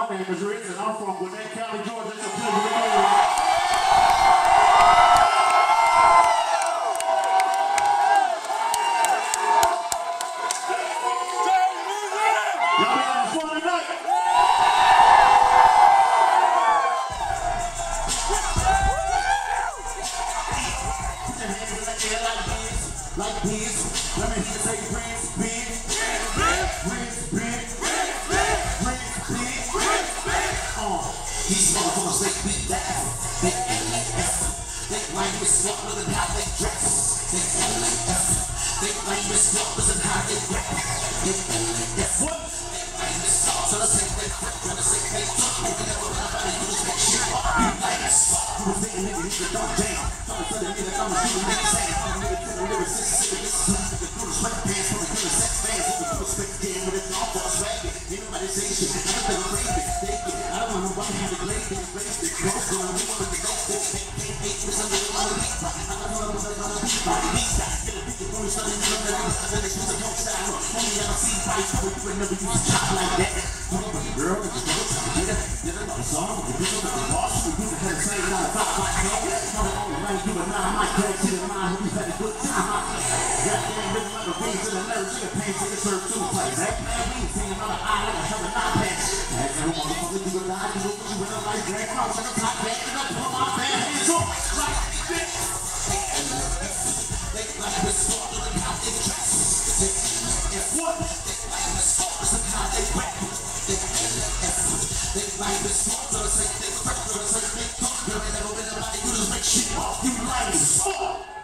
My name is Rich, and I'm from Gwinnett County, Georgia. It's a pleasure to know you. Y'all having fun tonight? Put your hands in the air like this. Let me hear you say Prince, big, Prince, big. These motherfuckers, they beat that. They LAF. They claim it's smarter than how they dress. They LAF. They claim it's smarter than how they rap. They LAF. What? They claim it's soft. So let's say they quick. When I say they talk, you can never run about it. You just make shit up. You like it. You was thinking nigga, you could dumb down. Trying to tell the nigga, I'm a shooter, nigga saying. I'm a nigga telling nigga, this is nigga through the sweatpants, from the good sex fans. Who can do a spec game with it's all for us ragged. Ain't nobody say shit. I'm a better rape it. Take it. I don't want nobody to glaze it. Raise it. Go for it. We want to go for it. Eight was under the money. I don't know what I'm going to be by. These guys get a big one. You're starting to look at it. Then they put a young style on. Only y'all see fights. You would never use a chop like that. Girl, it's a girl. Get it. Get it. It's all. The people that they lost. We used to have the same kind of thought like that. You and I might crack to the mind who had a good time. Goddamn, living like a raise to the nerve, to the pain, to the serve, to the place. That man, we ain't seen another eye like a hell of a nine patch. That girl, motherfucker, you would die, you know what you went up like drag cross on the top, back it up, pull my bad hands up, like this. They like this smarter than how they dress. And what? They like this smarter than how they rap. They like this smarter than they crack, they talk, they never been about it, you just make shit off, you like it.